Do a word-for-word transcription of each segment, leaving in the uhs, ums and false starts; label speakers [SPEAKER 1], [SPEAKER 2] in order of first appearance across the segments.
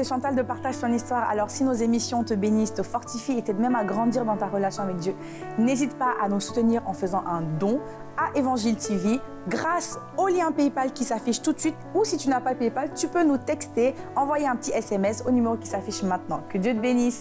[SPEAKER 1] c'est Chantal de Partage ton histoire. Alors si nos émissions te bénissent, te fortifient et t'aident même à grandir dans ta relation avec Dieu, n'hésite pas à nous soutenir en faisant un don à Évangile T V grâce au lien PayPal qui s'affiche tout de suite, ou si tu n'as pas PayPal, tu peux nous texter, envoyer un petit S M S au numéro qui s'affiche maintenant. Que Dieu te bénisse.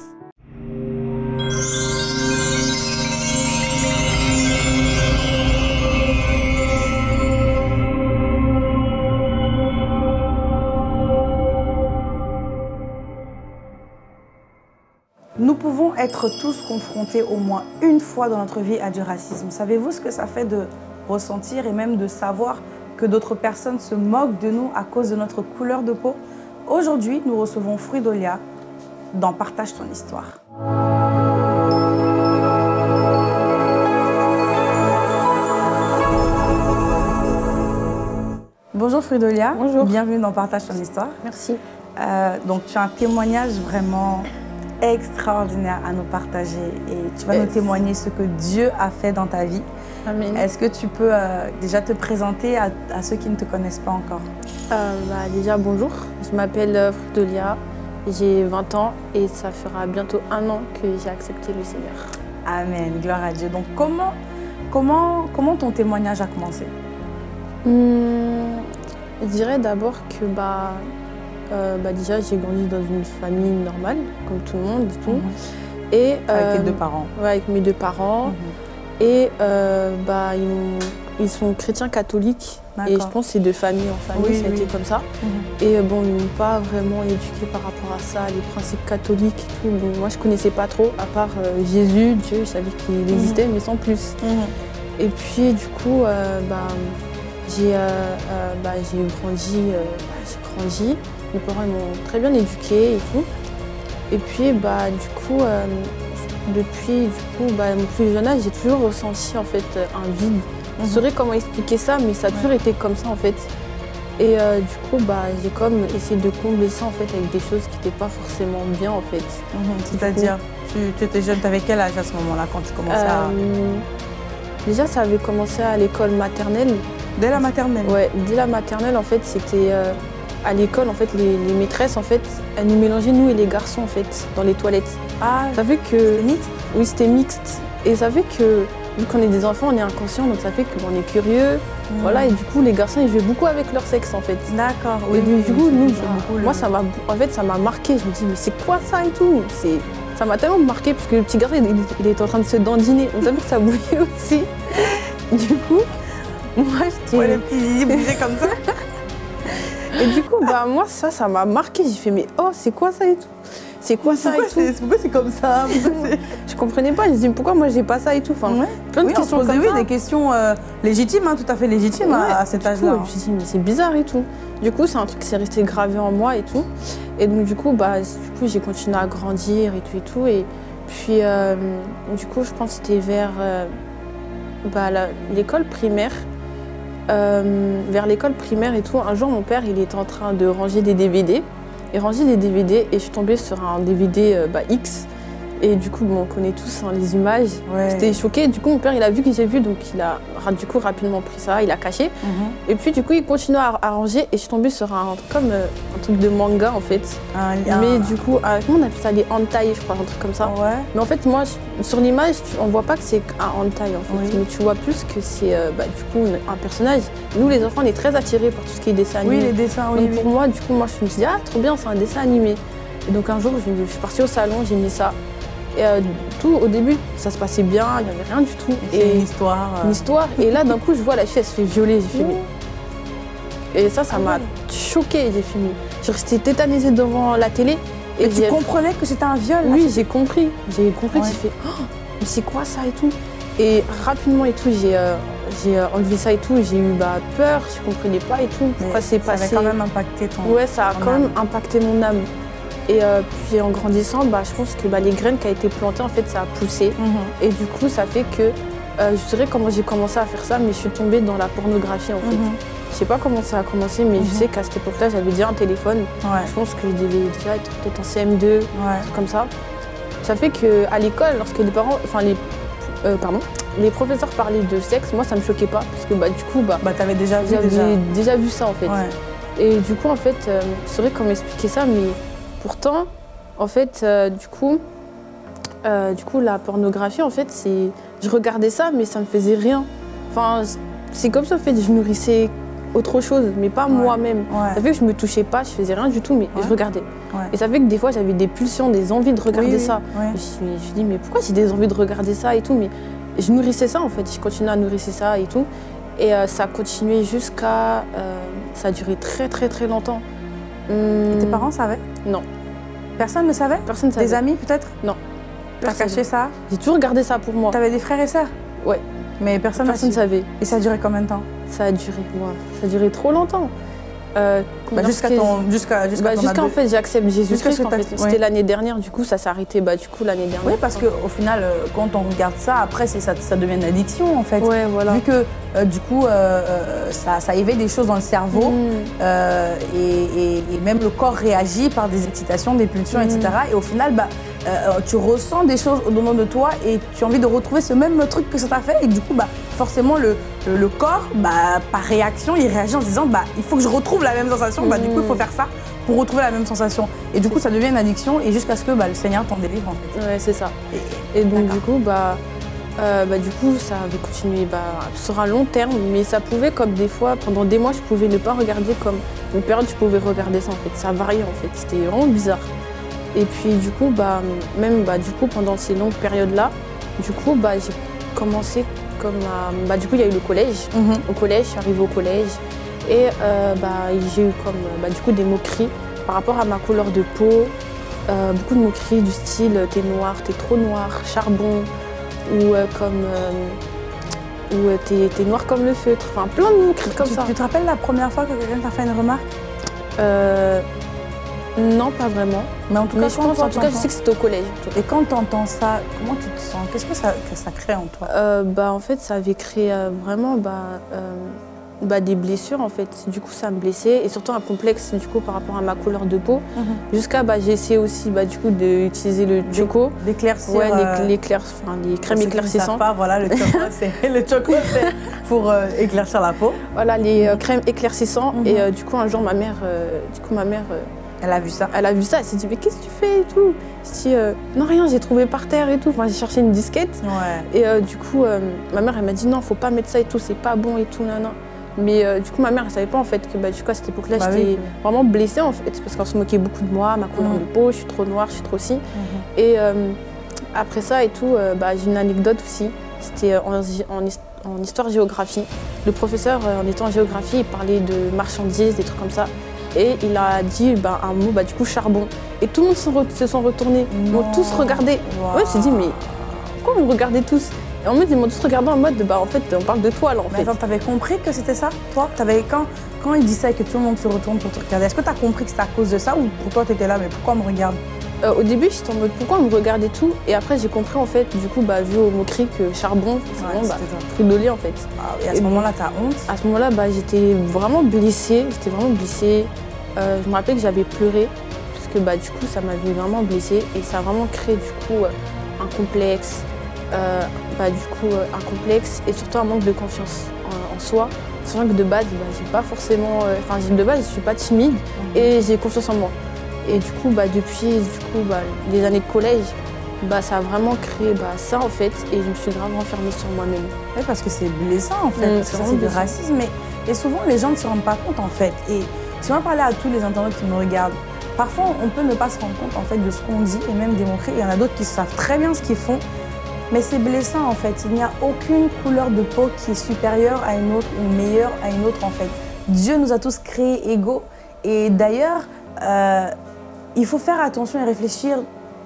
[SPEAKER 1] Nous pouvons être tous confrontés au moins une fois dans notre vie à du racisme. Savez-vous ce que ça fait de ressentir et même de savoir que d'autres personnes se moquent de nous à cause de notre couleur de peau? Aujourd'hui, nous recevons Fridolia dans Partage ton histoire. Bonjour Fridolia.
[SPEAKER 2] Bonjour.
[SPEAKER 1] Bienvenue dans Partage ton histoire.
[SPEAKER 2] Merci.
[SPEAKER 1] Euh, donc tu as un témoignage vraiment extraordinaire à nous partager et tu vas yes. nous témoigner ce que Dieu a fait dans ta vie.
[SPEAKER 2] Amen.
[SPEAKER 1] Est-ce que tu peux euh, déjà te présenter à, à ceux qui ne te connaissent pas encore?
[SPEAKER 2] euh, bah, Déjà bonjour, je m'appelle Fridolia, j'ai vingt ans et ça fera bientôt un an que j'ai accepté le Seigneur.
[SPEAKER 1] Amen, gloire à Dieu. Donc comment, comment, comment ton témoignage a commencé?
[SPEAKER 2] hum, Je dirais d'abord que bah, Euh, bah déjà, j'ai grandi dans une famille normale, comme tout le monde et tout.
[SPEAKER 1] Mmh.
[SPEAKER 2] Et,
[SPEAKER 1] avec
[SPEAKER 2] euh,
[SPEAKER 1] tes deux parents?
[SPEAKER 2] Ouais, avec mes deux parents. Mmh. Et euh, bah, ils, ils sont chrétiens catholiques. Et je pense que c'est de famille en famille, oui, ça a oui. été comme ça. Mmh. Et bon, ils m'ont pas vraiment éduqué par rapport à ça, les principes catholiques et tout. Bon, moi, je connaissais pas trop, à part euh, Jésus, Dieu, je savais qu'il existait, mmh. mais sans plus. Mmh. Et puis, du coup, euh, bah, j'ai euh, euh, bah, grandi, euh, bah, j'ai grandi. Mes parents m'ont très bien éduquée et tout. Et puis, bah, du coup, euh, depuis du coup, bah, mon plus jeune âge, j'ai toujours ressenti en fait, un vide. Je ne saurais comment expliquer ça, mais ça a toujours ouais. été comme ça en fait. Et euh, du coup, bah, j'ai comme essayé de combler ça en fait, avec des choses qui n'étaient pas forcément bien en fait.
[SPEAKER 1] Mmh. C'est-à-dire, tu, tu étais jeune, tu avais quel âge à ce moment-là quand tu commençais
[SPEAKER 2] euh, à... Déjà, ça avait commencé à l'école maternelle.
[SPEAKER 1] Dès la maternelle?
[SPEAKER 2] Ouais, dès la maternelle en fait, c'était... Euh, à l'école, en fait, les, les maîtresses, en fait, elles nous mélangeaient, nous et les garçons, en fait, dans les toilettes.
[SPEAKER 1] Ah,
[SPEAKER 2] ça fait que...
[SPEAKER 1] C'était mixte?
[SPEAKER 2] Oui, c'était mixte. Et ça fait que, vu qu'on est des enfants, on est inconscients, donc ça fait qu'on est curieux. Mmh. Voilà, et du coup, les garçons, ils jouaient beaucoup avec leur sexe, en fait.
[SPEAKER 1] D'accord,
[SPEAKER 2] oui. Et du,
[SPEAKER 1] oui,
[SPEAKER 2] du coup, nous,
[SPEAKER 1] beaucoup
[SPEAKER 2] moi,
[SPEAKER 1] le...
[SPEAKER 2] ça m'a, en fait, ça m'a marqué. Je me dis, mais c'est quoi ça et tout? Ça m'a tellement marqué, parce que le petit garçon, il, il était en train de se dandiner. On savait que ça bougeait aussi. Du coup, moi, j'étais...
[SPEAKER 1] Ouais, les petits zizi bougeaient comme ça.
[SPEAKER 2] Et du coup, bah, moi, ça, ça m'a marqué. J'ai fait, mais oh, c'est quoi ça et tout? C'est quoi ça
[SPEAKER 1] pourquoi
[SPEAKER 2] et tout?
[SPEAKER 1] Pourquoi c'est comme ça?
[SPEAKER 2] Je comprenais pas. Je me dis, pourquoi moi, j'ai pas ça et tout? Enfin,
[SPEAKER 1] ouais.
[SPEAKER 2] plein de
[SPEAKER 1] oui,
[SPEAKER 2] questions
[SPEAKER 1] on se posait,
[SPEAKER 2] comme
[SPEAKER 1] oui,
[SPEAKER 2] ça.
[SPEAKER 1] Des questions euh, légitimes, hein, tout à fait légitimes ouais, à, à cet âge-là.
[SPEAKER 2] Je me suis dit, mais c'est bizarre et tout. Du coup, c'est un truc qui s'est resté gravé en moi et tout. Et donc, du coup, bah, du coup, j'ai continué à grandir et tout et tout. Et puis, euh, du coup, je pense que c'était vers euh, bah, l'école primaire. Euh, vers l'école primaire et tout, un jour mon père il était en train de ranger des D V D. Il rangeait des D V D et je suis tombée sur un D V D euh, bah, X. Et du coup, bon, on connaît tous hein, les images. Ouais. J'étais choquée. Du coup, mon père, il a vu que j'ai vu, donc il a du coup rapidement pris ça, il a caché. Mm-hmm. Et puis, du coup, il continue à, à ranger et je suis tombée sur un, comme, euh, un truc de manga, en fait.
[SPEAKER 1] Un,
[SPEAKER 2] Mais
[SPEAKER 1] un...
[SPEAKER 2] du coup, euh, comment on appelle ça? Les hentai, je crois, un truc comme ça.
[SPEAKER 1] Ouais.
[SPEAKER 2] Mais en fait, moi, je, sur l'image, on voit pas que c'est un hentai, en fait. Oui. Mais tu vois plus que c'est, euh, bah, du coup, un personnage. Nous, les enfants, on est très attirés par tout ce qui est dessin animé.
[SPEAKER 1] Oui, les dessins, oui.
[SPEAKER 2] Donc,
[SPEAKER 1] oui.
[SPEAKER 2] pour moi, du coup, moi, je me suis dit, ah, trop bien, c'est un dessin animé. Et donc, un jour, je, je suis partie au salon, j'ai mis ça. Et euh, tout, au début, ça se passait bien, il n'y avait rien du tout.
[SPEAKER 1] Et une histoire.
[SPEAKER 2] Euh... Une histoire. Et là, d'un coup, je vois la fille, elle se fait violer. J'ai fait, mais... Et ça, ça m'a ah ouais. choquée. J'ai fini. Je restais tétanisée devant la télé.
[SPEAKER 1] Et, et tu comprenais que c'était un viol?
[SPEAKER 2] Oui, j'ai compris. J'ai compris
[SPEAKER 1] ouais.
[SPEAKER 2] que j'ai fait, oh, mais c'est quoi ça et tout? Et rapidement et tout, j'ai euh, enlevé ça et tout. J'ai eu bah, peur, je ne comprenais pas et tout. Pourquoi c'est passé?
[SPEAKER 1] Ça avait quand même impacté ton
[SPEAKER 2] Ouais, ça a quand
[SPEAKER 1] âme.
[SPEAKER 2] même impacté mon âme. Et euh, puis en grandissant, bah, je pense que bah, les graines qui ont été plantées, en fait, ça a poussé. Mm-hmm. Et du coup, ça fait que, euh, je dirais comment j'ai commencé à faire ça, mais je suis tombée dans la pornographie, en fait. Mm-hmm. Je sais pas comment ça a commencé, mais mm-hmm. je sais qu'à cette époque-là, j'avais déjà un téléphone. Ouais. Je pense que je devais déjà être peut-être en C M deux, ouais. comme ça. Ça fait qu'à l'école, lorsque les parents, enfin les, euh, pardon, les professeurs parlaient de sexe, moi, ça me choquait pas, parce que bah, du coup, bah,
[SPEAKER 1] bah t'avais déjà vu
[SPEAKER 2] déjà. déjà vu ça, en fait.
[SPEAKER 1] Ouais.
[SPEAKER 2] Et du coup, en fait, euh, je saurais comment expliquer ça, mais pourtant, en fait, euh, du coup, euh, du coup, la pornographie, en fait, c'est, je regardais ça, mais ça me faisait rien. Enfin, c'est comme ça, en fait, je nourrissais autre chose, mais pas ouais. moi-même. Ouais. Ça fait que je me touchais pas, je faisais rien du tout, mais ouais. je regardais. Ouais. Et ça fait que des fois, j'avais des pulsions, des envies de regarder oui, ça. Ouais. Je me suis dit, mais pourquoi j'ai des envies de regarder ça et tout, mais je nourrissais ça, en fait. Je continuais à nourrir ça et tout. Et euh, ça a continué jusqu'à... Euh, ça a duré très, très, très longtemps.
[SPEAKER 1] Hum... Et tes parents savaient?
[SPEAKER 2] Non.
[SPEAKER 1] Personne ne savait?
[SPEAKER 2] Personne ne savait.
[SPEAKER 1] Des amis, peut-être?
[SPEAKER 2] Non.
[SPEAKER 1] T'as caché ça?
[SPEAKER 2] J'ai toujours gardé ça pour moi.
[SPEAKER 1] T'avais des frères et sœurs?
[SPEAKER 2] Ouais.
[SPEAKER 1] Mais personne
[SPEAKER 2] ne savait.
[SPEAKER 1] Et ça a duré combien de temps?
[SPEAKER 2] Ça a duré, ouais. Ça a duré trop longtemps. Euh,
[SPEAKER 1] bah, jusqu'à ton, jusqu'à, jusqu'à
[SPEAKER 2] bah, jusqu'à en fait, j'accepte Jésus-Christ. En fait. C'était
[SPEAKER 1] ouais.
[SPEAKER 2] l'année dernière, du coup, ça s'est arrêté. Bah, du coup, l'année dernière.
[SPEAKER 1] Oui, parce qu'au final, quand on regarde ça, après, ça, ça devient une addiction, en fait.
[SPEAKER 2] Ouais, voilà.
[SPEAKER 1] Vu que, euh, du coup, euh, ça, ça éveille des choses dans le cerveau, mmh. euh, et, et, et même le corps réagit par des excitations, des pulsions, mmh. et cetera. Et au final, bah, euh, tu ressens des choses au-dedans de toi et tu as envie de retrouver ce même truc que ça t'a fait. Et du coup, bah, forcément, le, le, le corps, bah, par réaction, il réagit en se disant, bah, il faut que je retrouve la même sensation. Mmh. Bah, du coup, il faut faire ça pour retrouver la même sensation. Et du coup, ça devient une addiction et jusqu'à ce que bah, le Seigneur t'en délivre, en fait.
[SPEAKER 2] Ouais, c'est ça. Et, et donc, du coup, bah, euh, bah, du coup, ça avait continué bah, sur un long terme, mais ça pouvait, comme des fois, pendant des mois, je pouvais ne pas regarder comme une période, je pouvais regarder ça, en fait. Ça variait, en fait. C'était vraiment bizarre. Et puis, du coup, bah, même bah, du coup, pendant ces longues périodes-là, du coup, bah, j'ai commencé comme à... Bah, du coup, il y a eu le collège. Mm-hmm. Au collège, je suis arrivée au collège. Et euh, bah, j'ai eu comme, bah, du coup, des moqueries par rapport à ma couleur de peau. Euh, beaucoup de moqueries du style « t'es noir, t'es trop noir, charbon » ou euh, comme euh, ou euh, t'es, t'es noir comme le feutre. Enfin, plein de moqueries comme
[SPEAKER 1] tu,
[SPEAKER 2] ça.
[SPEAKER 1] Tu te rappelles la première fois que quelqu'un t'a fait une remarque?
[SPEAKER 2] euh, Non, pas vraiment.
[SPEAKER 1] Mais en tout
[SPEAKER 2] Mais
[SPEAKER 1] cas,
[SPEAKER 2] je pense, en tout cas, je sais que c'était au collège.
[SPEAKER 1] Et quand tu entends ça, comment tu te sens? Qu'est-ce que ça, que ça crée en toi?
[SPEAKER 2] euh, bah, En fait, ça avait créé euh, vraiment bah, euh, bah, des blessures, en fait. Du coup, ça me blessait. Et surtout un complexe, du coup, par rapport à ma couleur de peau. Mm-hmm. Jusqu'à, bah, j'ai essayé aussi, bah, du coup, d'utiliser le choco.
[SPEAKER 1] D'éclaircir.
[SPEAKER 2] Ouais, euh... les, enfin, les crèmes éclaircissantes.
[SPEAKER 1] Pas, voilà, le choco, c'est le choco, c'est pour euh, éclaircir la peau.
[SPEAKER 2] Voilà, les euh, crèmes éclaircissantes. Mm-hmm. Et euh, du coup, un jour, ma mère... Euh, du coup, ma mère... Euh,
[SPEAKER 1] Elle a vu ça.
[SPEAKER 2] Elle a vu ça, elle s'est dit mais qu'est-ce que tu fais et tout. Je dis euh, non rien, j'ai trouvé par terre et tout. Enfin j'ai cherché une disquette.
[SPEAKER 1] Ouais.
[SPEAKER 2] Et euh, du coup euh, ma mère elle m'a dit non, faut pas mettre ça et tout, c'est pas bon et tout, nan, nan. Mais euh, du coup ma mère elle savait pas en fait que bah, du coup à cette époque-là bah, j'étais oui. vraiment blessée en fait parce qu'on se moquait beaucoup de moi, ma couleur mmh. de peau, je suis trop noire, je suis trop ci. Mmh. Et euh, après ça et tout, euh, bah, j'ai une anecdote aussi. C'était en, en, en histoire-géographie. Le professeur euh, en étant en géographie, il parlait de marchandises, des trucs comme ça. Et il a dit bah, un mot, bah, du coup charbon. Et tout le monde se, re se sont retournés, ils m'ont tous regardé. Wow. Ouais, je me suis dit, mais pourquoi vous me regardez tous? Et en fait, ils m'ont tous regardé en mode, bah en fait, on parle de toi là en
[SPEAKER 1] mais
[SPEAKER 2] fait.
[SPEAKER 1] Attends, t'avais compris que c'était ça, toi? Avais, quand, quand il dit ça et que tout le monde se retourne pour te regarder, est-ce que t'as compris que c'était à cause de ça ou pour toi t'étais là, mais pourquoi on me regarde?
[SPEAKER 2] Euh, au début, j'étais en mode pourquoi on me regardait tout, et après j'ai compris en fait, du coup, bah, vu aux moqueries que charbon, c'est vraiment bah, fruit de lit en fait.
[SPEAKER 1] Ah, et à ce moment-là, t'as honte?
[SPEAKER 2] À ce moment-là, bah, j'étais vraiment blessée, j'étais vraiment blessée. Euh, je me rappelle que j'avais pleuré, parce que bah, du coup, ça m'avait vraiment blessée, et ça a vraiment créé du coup un complexe, euh, bah, du coup, un complexe, et surtout un manque de confiance en, en soi. Sachant que de base, bah, j'ai pas forcément, enfin, euh, de base, je suis pas timide, mmh. et j'ai confiance en moi. Et du coup, bah, depuis du coup, bah, les années de collège, bah, ça a vraiment créé bah, ça en fait, et je me suis grave renfermée sur moi-même.
[SPEAKER 1] Oui, parce que c'est blessant en fait, mmh, c'est du racisme, mais et souvent les gens ne se rendent pas compte en fait. Et si on va parler à tous les internautes qui nous regardent, parfois on peut ne pas se rendre compte en fait de ce qu'on dit et même des moqueries. Il y en a d'autres qui savent très bien ce qu'ils font, mais c'est blessant en fait. Il n'y a aucune couleur de peau qui est supérieure à une autre ou meilleure à une autre en fait. Dieu nous a tous créés égaux, et d'ailleurs, euh, il faut faire attention et réfléchir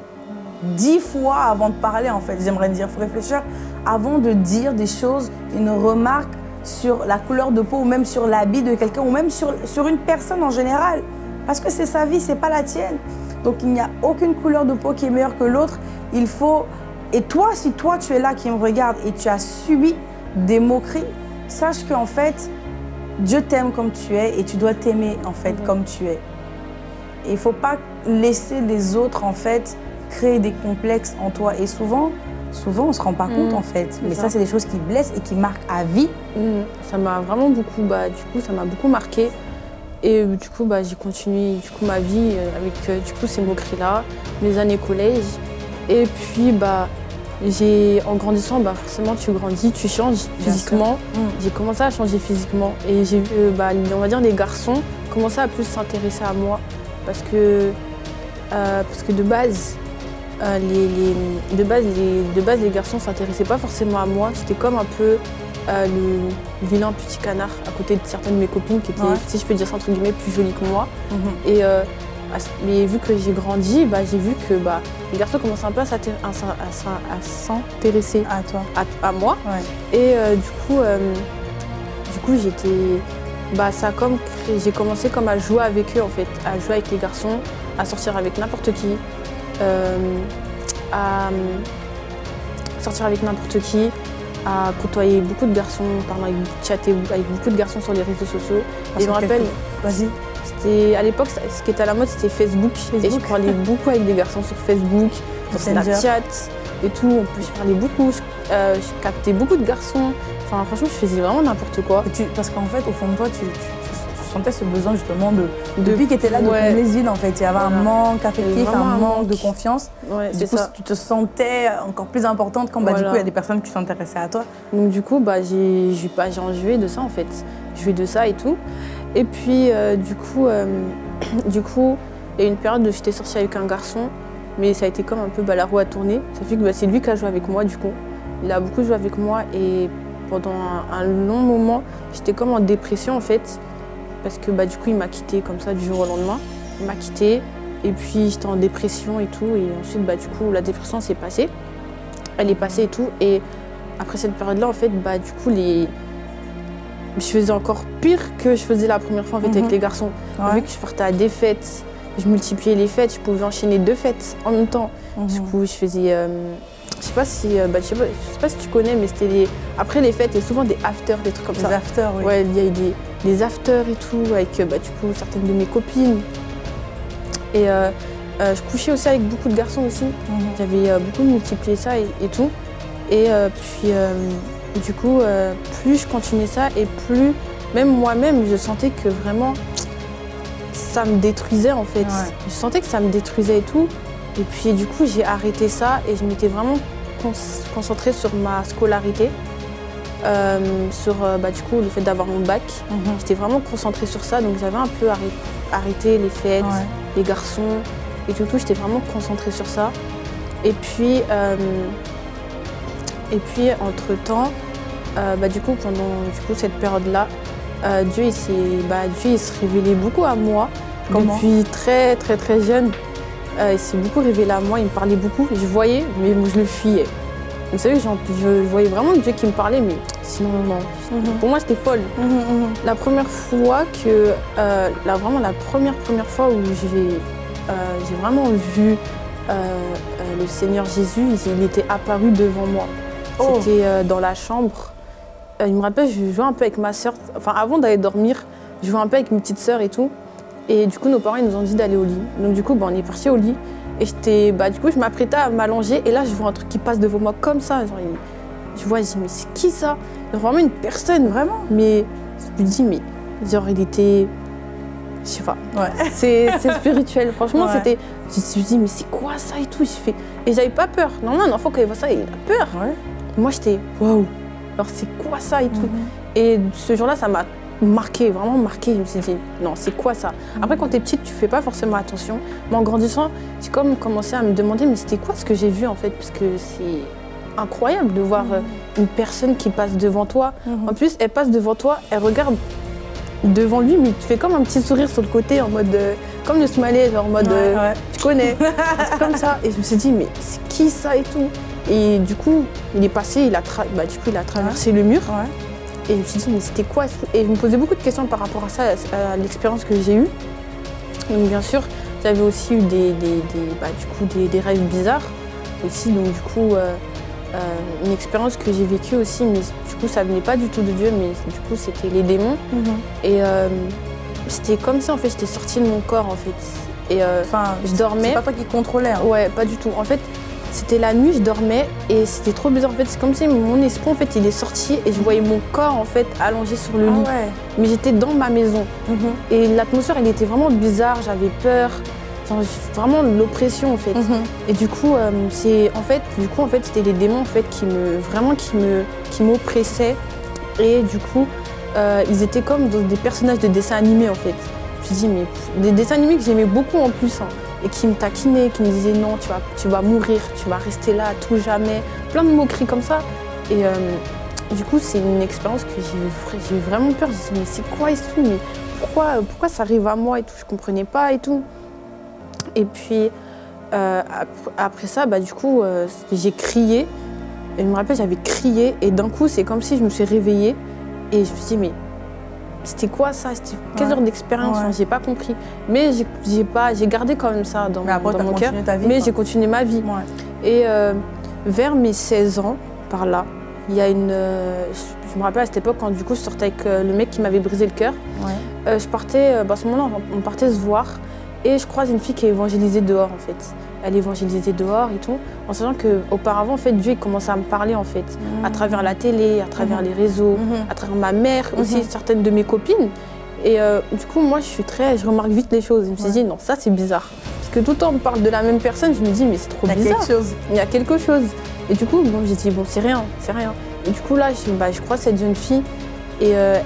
[SPEAKER 1] dix fois avant de parler en fait. J'aimerais dire, il faut réfléchir avant de dire des choses, une remarque sur la couleur de peau ou même sur l'habit de quelqu'un ou même sur, sur une personne en général. Parce que c'est sa vie, c'est pas la tienne. Donc il n'y a aucune couleur de peau qui est meilleure que l'autre. Il faut... Et toi, si toi tu es là qui me regarde et tu as subi des moqueries, sache qu'en fait, Dieu t'aime comme tu es et tu dois t'aimer en fait mmh. comme tu es. Il ne faut pas laisser les autres en fait créer des complexes en toi. Et souvent, souvent on ne se rend pas mmh, compte en fait. Mais ça, ça c'est des choses qui blessent et qui marquent à vie.
[SPEAKER 2] Mmh. Ça m'a vraiment beaucoup, bah, du coup, ça m'a beaucoup marqué. Et du coup, bah, j'ai continué du coup, ma vie avec euh, du coup, ces moqueries-là, mes années collège. Et puis, bah, j'ai, en grandissant, bah, forcément, tu grandis, tu changes physiquement. Mmh. J'ai commencé à changer physiquement. Et j'ai vu, euh, bah, on va dire, les garçons commençaient à plus s'intéresser à moi. Parce que, euh, parce que de base, euh, les, les, de, base les, de base, les garçons ne s'intéressaient pas forcément à moi. C'était comme un peu euh, le vilain petit canard à côté de certaines de mes copines qui étaient, ouais. si je peux dire ça entre guillemets, plus jolies que moi. Mmh. Et, euh, mais vu que j'ai grandi, bah, j'ai vu que bah, les garçons commençaient un peu à s'intéresser
[SPEAKER 1] à toi,
[SPEAKER 2] à, à moi.
[SPEAKER 1] Ouais.
[SPEAKER 2] Et euh, du coup, euh, du coup j'étais, bah, ça comme j'ai commencé comme à jouer avec eux en fait, à jouer avec les garçons, à sortir avec n'importe qui, euh, à sortir avec n'importe qui, à côtoyer beaucoup de garçons, pardon, avec, chatter avec beaucoup de garçons sur les réseaux sociaux.
[SPEAKER 1] Parce
[SPEAKER 2] et je me rappelle,
[SPEAKER 1] vas-y.
[SPEAKER 2] À l'époque, ce qui était à la mode, c'était Facebook. Facebook. Et je parlais beaucoup avec des garçons sur Facebook, sur Snapchat et tout. En plus, je parlais beaucoup, je, euh, je captais beaucoup de garçons. Enfin, franchement, je faisais vraiment n'importe quoi.
[SPEAKER 1] Tu, parce qu'en fait, au fond de toi, tu, tu, tu sentais ce besoin justement de... de depuis qu'elle était là, ouais. de combler ce vide, en fait. Il y avait voilà. un manque affectif, un, un manque de confiance.
[SPEAKER 2] Ouais,
[SPEAKER 1] du coup,
[SPEAKER 2] ça.
[SPEAKER 1] tu te sentais encore plus importante quand, voilà. bah, du coup, il y a des personnes qui s'intéressaient à toi.
[SPEAKER 2] Donc, du coup, bah, j'ai bah, enjoué de ça, en fait. J'ai joué de ça et tout. Et puis, euh, du coup, euh, du coup, il y a une période où j'étais sortie avec un garçon, mais ça a été comme un peu bah, la roue à tourner. Ça fait que bah, c'est lui qui a joué avec moi, du coup. Il a beaucoup joué avec moi et pendant un, un long moment, j'étais comme en dépression, en fait, parce que bah, du coup, il m'a quittée comme ça du jour au lendemain. Il m'a quittée et puis j'étais en dépression et tout. Et ensuite, bah, du coup, la dépression s'est passée. Elle est passée et tout. Et après cette période-là, en fait, bah, du coup, les... je faisais encore pire que je faisais la première fois en fait, mmh. avec les garçons. Ouais. Vu que je partais à des fêtes, je multipliais les fêtes, je pouvais enchaîner deux fêtes en même temps. Mmh. Du coup, je faisais... Euh, je sais pas si, bah, je sais pas, je sais pas si tu connais, mais c'était des... Après les fêtes, il y a souvent des afters, des trucs comme
[SPEAKER 1] des
[SPEAKER 2] ça.
[SPEAKER 1] Des afters, oui.
[SPEAKER 2] Ouais, il y a des, des afters et tout, avec bah, du coup, certaines de mes copines. Et euh, euh, je couchais aussi avec beaucoup de garçons aussi. Mmh. J'avais euh, beaucoup multiplié ça et, et tout. Et euh, puis... Euh, Du coup, euh, plus je continuais ça et plus, même moi-même, je sentais que vraiment, ça me détruisait en fait. Ouais. Je sentais que ça me détruisait et tout. Et puis du coup, j'ai arrêté ça et je m'étais vraiment concentrée sur ma scolarité, euh, sur bah, du coup, le fait d'avoir mon bac. Mm-hmm. J'étais vraiment concentrée sur ça, donc j'avais un peu arrêté les fêtes, ouais. les garçons et tout, tout. J'étais vraiment concentrée sur ça. Et puis, euh, et puis entre-temps, Euh, bah, du coup, pendant du coup, cette période-là, euh, Dieu, il bah, Dieu il se révélait beaucoup à moi. Comment? Depuis très très très jeune, euh, il s'est beaucoup révélé à moi, il me parlait beaucoup. Je voyais, mais je le fuyais. Vous savez, je voyais vraiment Dieu qui me parlait, mais sinon, non. Mm-hmm. Pour moi, j'étais folle. Mm-hmm. La première fois que, euh, là, vraiment la première première fois où j'ai euh, vraiment vu euh, euh, le Seigneur Jésus, il était apparu devant moi. Oh. C'était euh, dans la chambre. Il me rappelle, je jouais un peu avec ma sœur. Enfin, avant d'aller dormir, je jouais un peu avec mes petites sœurs et tout. Et du coup, nos parents ils nous ont dit d'aller au lit. Donc du coup, bah, on est parti au lit. Et j'étais, bah, du coup, je m'apprêtais à m'allonger. Et là, je vois un truc qui passe devant moi comme ça. Genre, il, je vois, je dis, mais c'est qui ça? Vraiment une personne, vraiment. Mais je me dis, mais genre, il était... Je sais pas. Ouais. C'est spirituel. Franchement, ouais. c'était... Je me suis dit, mais c'est quoi ça et tout? Je fais... Et j'avais pas peur. Normalement, un enfant, quand il voit ça, il a peur. Ouais. Moi, j'étais, waouh. Alors c'est quoi ça et tout. Mm-hmm. Et ce jour-là, ça m'a marqué, vraiment marqué. Je me suis dit, non, c'est quoi ça? Mm-hmm. Après, quand t'es petite, tu fais pas forcément attention. Mais en grandissant, j'ai comme commencé à me demander, mais c'était quoi ce que j'ai vu en fait? Parce que c'est incroyable de voir mm-hmm. une personne qui passe devant toi. Mm-hmm. En plus, elle passe devant toi, elle regarde devant lui, mais il te fait comme un petit sourire sur le côté, en mode, euh, comme le smiley, genre en mode, ouais, euh, ouais. tu connais, un truc comme ça. Et je me suis dit, mais c'est qui ça et tout? Et du coup, il est passé, il a, tra bah, du coup, il a traversé ouais. le mur. Ouais. Et je me suis dit, mais c'était quoi? Et je me posais beaucoup de questions par rapport à ça, à, à l'expérience que j'ai eue. Donc bien sûr, j'avais aussi eu des, des, des, bah, du coup, des, des rêves bizarres aussi. Donc du coup, euh, euh, une expérience que j'ai vécue aussi, mais du coup, ça venait pas du tout de Dieu, mais du coup, c'était les démons. Mm-hmm. Et euh, c'était comme ça, en fait, j'étais sortie de mon corps, en fait. Et euh, enfin, je dormais.
[SPEAKER 1] C'est pas toi qui contrôlais. Hein.
[SPEAKER 2] Ouais, pas du tout. En fait, c'était la nuit, je dormais et c'était trop bizarre. En fait, c'est comme si mon esprit, en fait, il est sorti et je voyais mon corps, en fait, allongé sur le lit.
[SPEAKER 1] Ah ouais.
[SPEAKER 2] Mais j'étais dans ma maison. Mm-hmm. Et l'atmosphère, elle était vraiment bizarre, j'avais peur. Genre, vraiment l'oppression, en fait. Mm-hmm. Et du coup, euh, c'est, en fait, du coup, en fait, c'était les démons, en fait, qui me, vraiment, qui me, qui m'oppressaient. Et du coup, euh, ils étaient comme dans des personnages de dessins animés, en fait. Je me dis, mais des dessins animés que j'aimais beaucoup en plus. Hein. Et qui me taquinait, qui me disait non, tu vas, tu vas mourir, tu vas rester là à tout jamais. Plein de moqueries comme ça. Et euh, du coup, c'est une expérience que j'ai eu vraiment peur. Je me suis dit, mais c'est quoi et tout, mais pourquoi, pourquoi ça arrive à moi et tout, je comprenais pas et tout. Et puis, euh, après ça, bah, du coup, euh, j'ai crié. Et je me rappelle, j'avais crié. Et d'un coup, c'est comme si je me suis réveillée. Et je me suis dit, mais c'était quoi ça? C'était quelle heure d'expérience? Ouais. J'ai pas compris. Mais j'ai pas, j'ai gardé quand même ça dans,
[SPEAKER 1] après,
[SPEAKER 2] dans mon cœur. Mais j'ai continué ma vie.
[SPEAKER 1] Ouais.
[SPEAKER 2] Et euh, vers mes seize ans, par là, il y a une. Euh, je me rappelle à cette époque quand du coup je sortais avec euh, le mec qui m'avait brisé le cœur. Ouais. Euh, je partais, euh, bah, à ce moment-là, on partait se voir. Et je croise une fille qui est évangélisée dehors en fait. Elle est évangélisée dehors et tout, en sachant qu'auparavant, en fait, Dieu il commençait à me parler en fait, mmh. à travers la télé, à travers mmh. les réseaux, mmh. à travers ma mère, mmh. aussi certaines de mes copines. Et euh, du coup, moi, je suis très, je remarque vite les choses. Je me suis ouais. dit, non, ça c'est bizarre. Parce que tout le temps, on me parle de la même personne, je me dis, mais c'est trop bizarre. Il y a
[SPEAKER 1] quelque chose.
[SPEAKER 2] Il y a quelque chose. Et du coup, bon, j'ai dit, bon, c'est rien, c'est rien. Et du coup, là, je, bah, je crois cette jeune fille. Et, euh,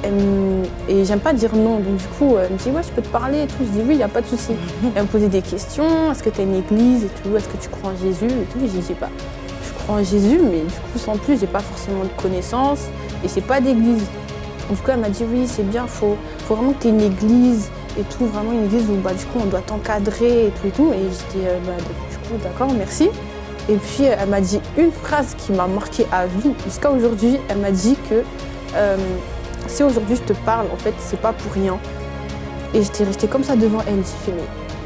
[SPEAKER 2] et j'aime pas dire non, donc du coup, elle me dit ouais, je peux te parler et tout. Je dis oui, il n'y a pas de souci. Elle me posait des questions, est-ce que tu as une église et tout, est-ce que tu crois en Jésus et tout. Et je dis pas, je crois en Jésus, mais du coup, sans plus, j'ai pas forcément de connaissances et c'est pas d'église. Du coup, elle m'a dit oui, c'est bien, faut, faut vraiment que tu aies une église et tout, vraiment une église où bah, du coup, on doit t'encadrer et tout et tout. Et j'étais euh, bah, du coup, d'accord, merci. Et puis, elle m'a dit une phrase qui m'a marquée à vie. Jusqu'à aujourd'hui, elle m'a dit que euh, si aujourd'hui je te parle, en fait, c'est pas pour rien. Et j'étais restée comme ça devant elle, j'ai fait mais.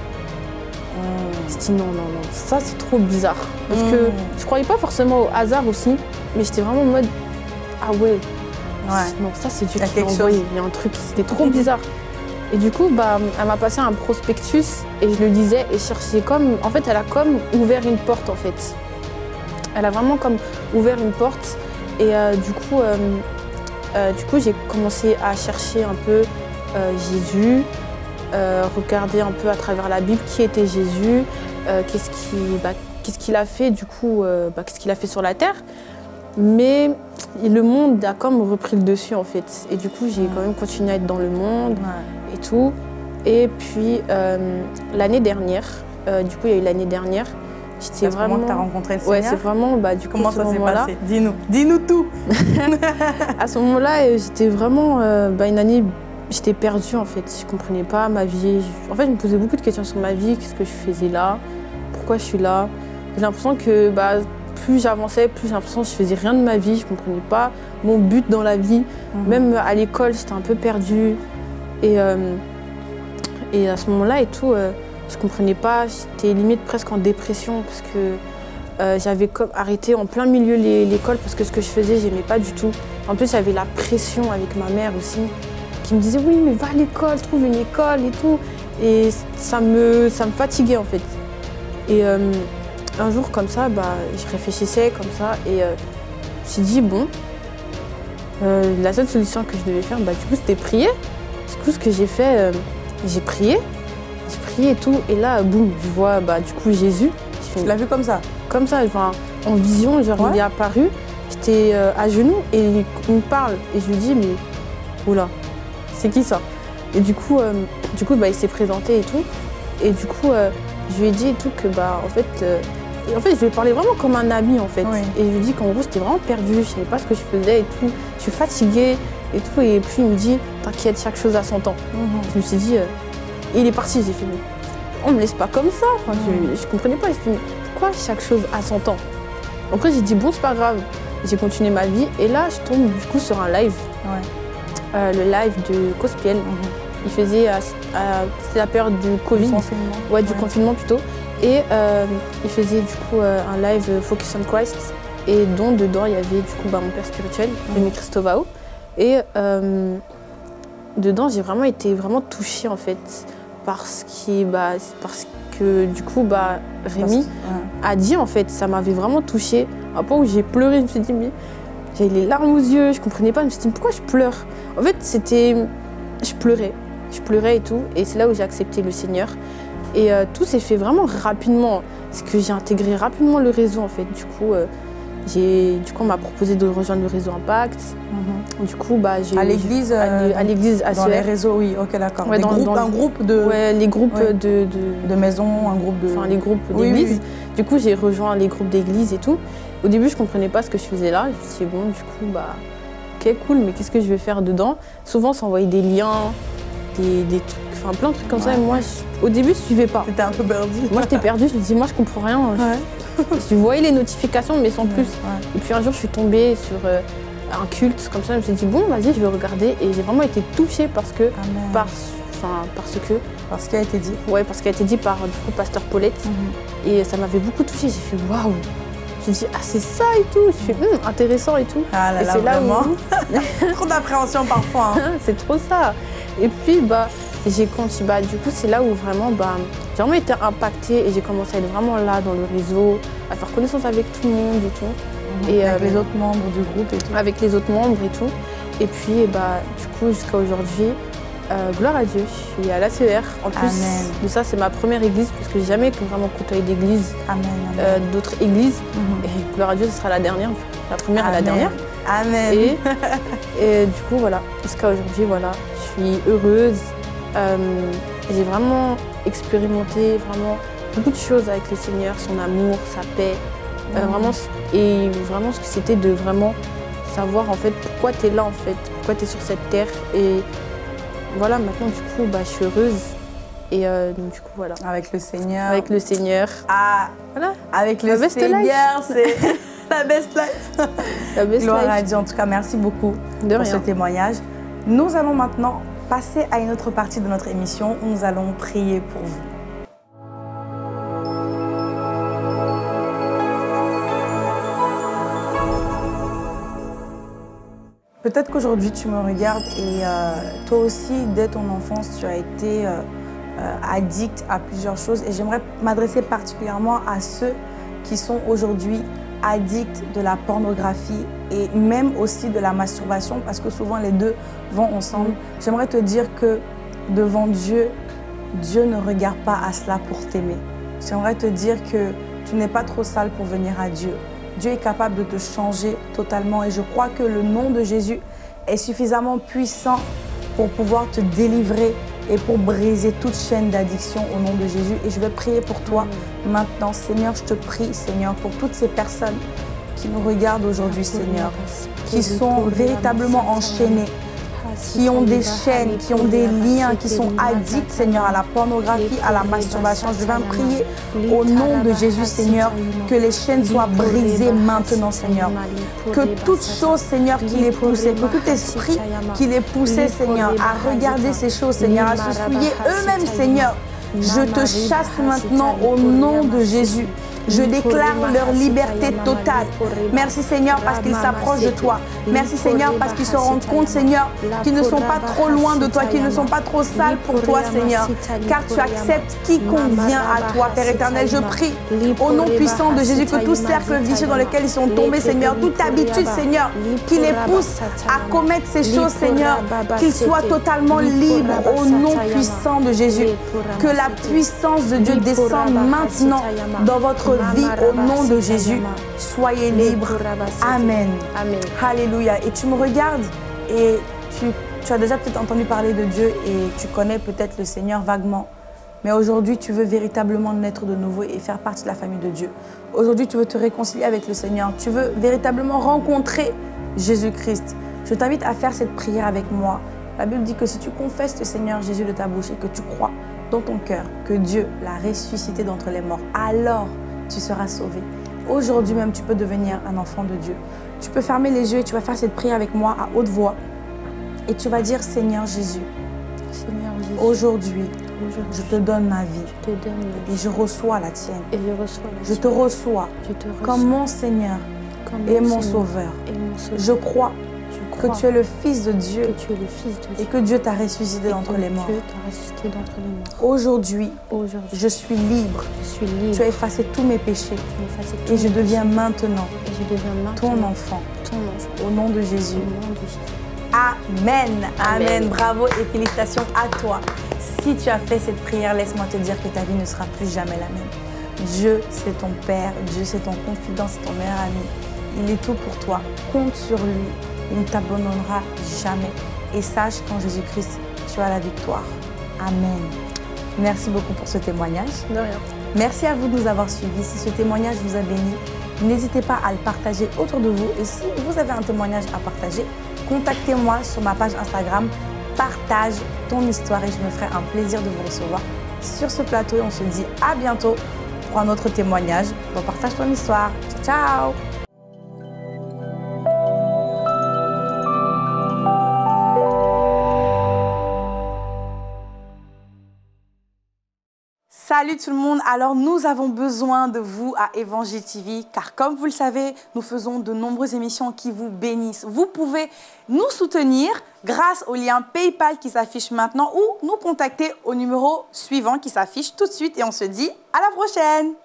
[SPEAKER 2] Je dis non, non, non, ça c'est trop bizarre. Parce mmh. que je croyais pas forcément au hasard aussi, mais j'étais vraiment en mode ah ouais, ouais. non, ça c'est Dieu qui m'a envoyé. Il y a un truc, c'était trop bizarre. Et du coup, bah, elle m'a passé un prospectus et je le lisais et cherchais comme. En fait, elle a comme ouvert une porte en fait. Elle a vraiment comme ouvert une porte et euh, du coup. Euh, Euh, du coup, j'ai commencé à chercher un peu euh, Jésus, euh, regarder un peu à travers la Bible qui était Jésus, euh, qu'est-ce qu'il bah, qu'est-ce qu'il a fait du coup, euh, bah, qu'est-ce qu'il a fait sur la terre. Mais le monde a comme repris le dessus en fait. Et du coup, j'ai ouais. quand même continué à être dans le monde ouais. et tout. Et puis euh, l'année dernière, euh, du coup, il y a eu l'année dernière.
[SPEAKER 1] C'est vraiment que tu as rencontré le Seigneur.
[SPEAKER 2] Ouais, c'est vraiment bah, du coup,
[SPEAKER 1] comment ça s'est passé? Dis-nous, dis-nous tout.
[SPEAKER 2] À ce moment-là, j'étais vraiment euh, bah, une année, j'étais perdue en fait. Je comprenais pas ma vie. En fait, je me posais beaucoup de questions sur ma vie. Qu'est-ce que je faisais là? Pourquoi je suis là? J'ai l'impression que bah, plus j'avançais, plus j'ai l'impression que je faisais rien de ma vie. Je comprenais pas mon but dans la vie. Mm-hmm. Même à l'école, j'étais un peu perdue. Et, euh, et à ce moment-là et tout. Euh, Je comprenais pas, j'étais limite presque en dépression parce que euh, j'avais arrêté en plein milieu l'école parce que ce que je faisais, j'aimais pas du tout. En plus, j'avais la pression avec ma mère aussi qui me disait oui, mais va à l'école, trouve une école et tout. Et ça me, ça me fatiguait en fait. Et euh, un jour comme ça, bah, je réfléchissais comme ça et euh, je me suis dit bon, euh, la seule solution que je devais faire, bah, du coup, c'était prier. Du coup, ce que j'ai fait, euh, j'ai prié. J'ai prié et tout, et là, boum, je vois bah, du coup Jésus.
[SPEAKER 1] Tu l'as vu comme ça?
[SPEAKER 2] Comme ça, enfin, en vision, genre ouais. il est apparu. J'étais euh, à genoux et il me parle. Et je lui dis, mais oula, c'est qui ça? Et du coup, euh, du coup bah, il s'est présenté et tout. Et du coup, euh, je lui ai dit et tout que, bah, en fait, euh, en fait, je lui ai parlé vraiment comme un ami en fait. Oui. Et je lui ai dit qu'en gros, j'étais vraiment perdue, je savais pas ce que je faisais et tout. Je suis fatiguée et tout. Et puis il me dit, t'inquiète, chaque chose a son temps. Mm-hmm. Je me suis dit. Euh, Il est parti, j'ai fait, mais on me laisse pas comme ça. Enfin, mmh. je, je comprenais pas, j'ai dit, quoi, chaque chose a son temps. Après, j'ai dit, bon, c'est pas grave. J'ai continué ma vie et là, je tombe du coup sur un live. Ouais. Euh, le live de Cospiel. Mmh. Il faisait, c'était la période du Covid. Du
[SPEAKER 1] confinement.
[SPEAKER 2] Ouais, du ouais. confinement plutôt. Et euh, il faisait du coup euh, un live Focus on Christ. Et dont dedans, il y avait du coup bah, mon père spirituel, Rémi mmh. Christovao. Et euh, dedans, j'ai vraiment été vraiment touchée en fait. parce, qu'il, bah, parce que du coup, bah, Rémi
[SPEAKER 1] ouais.
[SPEAKER 2] a dit en fait, ça m'avait vraiment touchée. À un point où j'ai pleuré, je me suis dit, mais j'avais les larmes aux yeux, je comprenais pas, je me suis dit, pourquoi je pleure? En fait, c'était. Je pleurais, je pleurais et tout, et c'est là où j'ai accepté le Seigneur. Et euh, tout s'est fait vraiment rapidement. C'est que j'ai intégré rapidement le réseau en fait. Du coup, euh, j'ai, du coup on m'a proposé de rejoindre le réseau Impact. Mm-hmm. Du coup, bah, j'ai.
[SPEAKER 1] À l'église euh,
[SPEAKER 2] À l'église A C R.
[SPEAKER 1] Dans les réseaux, oui, ok, d'accord.
[SPEAKER 2] Ouais, dans,
[SPEAKER 1] groupes,
[SPEAKER 2] dans,
[SPEAKER 1] un groupe de.
[SPEAKER 2] Ouais, les groupes
[SPEAKER 1] ouais.
[SPEAKER 2] de, de.
[SPEAKER 1] De maisons, un groupe de.
[SPEAKER 2] Enfin, les groupes d'église. Oui, oui, oui. Du coup, j'ai rejoint les groupes d'église et tout. Au début, je comprenais pas ce que je faisais là. Je me suis dit, bon, du coup, bah, ok, cool, mais qu'est-ce que je vais faire dedans? Souvent, s'envoyer des liens, des, des trucs. Enfin, plein de trucs comme ouais. ça. Et moi, je, au début, je suivais pas.
[SPEAKER 1] T'étais un peu perdue.
[SPEAKER 2] Moi, j'étais perdue. Je me dis, moi, je comprends rien. Ouais. Je, je voyais les notifications, mais sans ouais, plus. Ouais. Et puis un jour, je suis tombée sur euh, un culte comme ça. Je me suis dit, bon, vas-y, je vais regarder. Et j'ai vraiment été touchée parce que, par, enfin, parce que,
[SPEAKER 1] parce qu'il a été dit.
[SPEAKER 2] Ouais, parce qu'il a été dit par du coup pasteur Paulette. Mm-hmm. Et ça m'avait beaucoup touchée. J'ai fait, waouh. Je me suis dit, ah, c'est ça et tout. J'ai fait, hum, intéressant et tout.
[SPEAKER 1] Ah là
[SPEAKER 2] et
[SPEAKER 1] là,
[SPEAKER 2] c'est là
[SPEAKER 1] vraiment.
[SPEAKER 2] Où...
[SPEAKER 1] Trop d'appréhension parfois. Hein.
[SPEAKER 2] C'est trop ça. Et puis, bah. J'ai continué, bah, du coup, c'est là où vraiment, bah, j'ai vraiment été impactée et j'ai commencé à être vraiment là dans le réseau, à faire connaissance avec tout le monde et tout.
[SPEAKER 1] Mmh, et avec euh, les autres membres du groupe et tout.
[SPEAKER 2] Avec les autres membres et tout. Et puis, bah, du coup, jusqu'à aujourd'hui, euh, gloire à Dieu, je suis à l'A C R. En plus Amen. De ça, c'est ma première église parce que j'ai jamais vraiment côtoyé d'église, euh, d'autres églises. Mmh. Et gloire à Dieu, ce sera la dernière, la première
[SPEAKER 1] Amen.
[SPEAKER 2] Et la dernière.
[SPEAKER 1] Amen.
[SPEAKER 2] Et, et du coup, voilà, jusqu'à aujourd'hui, voilà, je suis heureuse. Euh, j'ai vraiment expérimenté vraiment beaucoup de choses avec le Seigneur, son amour, sa paix, mmh. euh, vraiment, et vraiment ce que c'était de vraiment savoir en fait pourquoi tu es là en fait, pourquoi tu es sur cette terre. Et voilà, maintenant du coup bah, je suis heureuse et euh, donc, du coup voilà.
[SPEAKER 1] Avec le Seigneur.
[SPEAKER 2] Avec le Seigneur.
[SPEAKER 1] Ah, voilà. Avec le la Seigneur, c'est la best life.
[SPEAKER 2] La best
[SPEAKER 1] Gloire
[SPEAKER 2] life.
[SPEAKER 1] à Dieu, en tout cas merci beaucoup
[SPEAKER 2] de
[SPEAKER 1] pour
[SPEAKER 2] rien.
[SPEAKER 1] ce témoignage. Nous allons maintenant passer à une autre partie de notre émission où nous allons prier pour vous. Peut-être qu'aujourd'hui tu me regardes et euh, toi aussi, dès ton enfance, tu as été euh, euh, addict à plusieurs choses. Et j'aimerais m'adresser particulièrement à ceux qui sont aujourd'hui addicts de la pornographie et même aussi de la masturbation parce que souvent les deux vont ensemble. Mmh. J'aimerais te dire que devant Dieu, Dieu ne regarde pas à cela pour t'aimer. J'aimerais te dire que tu n'es pas trop sale pour venir à Dieu. Dieu est capable de te changer totalement et je crois que le nom de Jésus est suffisamment puissant pour pouvoir te délivrer et pour briser toute chaîne d'addiction au nom de Jésus. Et je vais prier pour toi mmh. maintenant. Seigneur, je te prie, Seigneur, pour toutes ces personnes qui nous regardent aujourd'hui, Seigneur, qui sont véritablement enchaînées, qui ont des chaînes, qui ont des liens, qui sont addicts, Seigneur, à la pornographie, à la masturbation. Je viens prier au nom de Jésus, Seigneur, que les chaînes soient brisées maintenant, Seigneur. Que toute chose, Seigneur, qui les poussait, que tout esprit qui les poussait, Seigneur, à regarder ces choses, Seigneur, à se souiller eux-mêmes, Seigneur, je te chasse maintenant au nom de Jésus. Je déclare leur liberté totale. Merci Seigneur parce qu'ils s'approchent de toi. Merci Seigneur parce qu'ils se rendent compte Seigneur qu'ils ne sont pas trop loin de toi, qu'ils ne sont pas trop sales pour toi Seigneur. Car tu acceptes qui convient à toi Père éternel. Je prie au nom puissant de Jésus que tout cercle vicieux dans lequel ils sont tombés Seigneur, toute habitude Seigneur qui les pousse à commettre ces choses Seigneur, qu'ils soient totalement libres au nom puissant de Jésus. Que la puissance de Dieu descende maintenant dans votre vie au nom de Jésus. Soyez libres. Amen.
[SPEAKER 2] Amen.
[SPEAKER 1] Alléluia. Et tu me regardes et tu, tu as déjà peut-être entendu parler de Dieu et tu connais peut-être le Seigneur vaguement. Mais aujourd'hui, tu veux véritablement naître de nouveau et faire partie de la famille de Dieu. Aujourd'hui, tu veux te réconcilier avec le Seigneur. Tu veux véritablement rencontrer Jésus-Christ. Je t'invite à faire cette prière avec moi. La Bible dit que si tu confesses le Seigneur Jésus de ta bouche et que tu crois dans ton cœur que Dieu l'a ressuscité d'entre les morts, alors tu seras sauvé. Aujourd'hui même, tu peux devenir un enfant de Dieu. Tu peux fermer les yeux et tu vas faire cette prière avec moi à haute voix. Et tu vas dire, Seigneur Jésus,
[SPEAKER 2] Seigneur Jésus,
[SPEAKER 1] aujourd'hui, je te donne ma vie.
[SPEAKER 2] Je te donne ma vie.
[SPEAKER 1] Et je reçois la tienne.
[SPEAKER 2] Et je reçois la
[SPEAKER 1] je te reçois,
[SPEAKER 2] je te reçois
[SPEAKER 1] comme mon Seigneur
[SPEAKER 2] comme
[SPEAKER 1] et,
[SPEAKER 2] mon
[SPEAKER 1] mon
[SPEAKER 2] Seigneur
[SPEAKER 1] Sauveur.
[SPEAKER 2] et mon Sauveur.
[SPEAKER 1] Je crois que tu es le Fils de Dieu.
[SPEAKER 2] Que tu es le Fils de Dieu.
[SPEAKER 1] Et que Dieu t'a ressuscité d'entre les morts.
[SPEAKER 2] Dieu t'a ressuscité d'entre les morts.
[SPEAKER 1] Aujourd'hui,
[SPEAKER 2] Aujourd'hui,
[SPEAKER 1] je suis libre.
[SPEAKER 2] Je suis libre.
[SPEAKER 1] Tu as effacé tous mes péchés.
[SPEAKER 2] Tu as effacé tous
[SPEAKER 1] Et je
[SPEAKER 2] mes
[SPEAKER 1] deviens
[SPEAKER 2] péchés.
[SPEAKER 1] maintenant,
[SPEAKER 2] Et je deviens maintenant
[SPEAKER 1] ton enfant.
[SPEAKER 2] Ton enfant.
[SPEAKER 1] Au nom de Jésus.
[SPEAKER 2] Au nom de Jésus.
[SPEAKER 1] Amen. Amen.
[SPEAKER 2] Amen.
[SPEAKER 1] Bravo et félicitations à toi. Si tu as fait cette prière, laisse-moi te dire que ta vie ne sera plus jamais la même. Dieu, c'est ton Père. Dieu, c'est ton confident, c'est ton meilleur ami. Il est tout pour toi. Compte sur lui. Il ne t'abandonnera jamais. Et sache qu'en Jésus-Christ, tu as la victoire. Amen. Merci beaucoup pour ce témoignage.
[SPEAKER 2] De rien.
[SPEAKER 1] Merci à vous de nous avoir suivis. Si ce témoignage vous a béni, n'hésitez pas à le partager autour de vous. Et si vous avez un témoignage à partager, contactez-moi sur ma page Instagram. Partage ton histoire et je me ferai un plaisir de vous recevoir sur ce plateau. Et on se dit à bientôt pour un autre témoignage. Donc partage ton histoire. Ciao, ciao! Salut tout le monde, alors nous avons besoin de vous à Évangile T V car comme vous le savez, nous faisons de nombreuses émissions qui vous bénissent. Vous pouvez nous soutenir grâce au lien PayPal qui s'affiche maintenant ou nous contacter au numéro suivant qui s'affiche tout de suite et on se dit à la prochaine.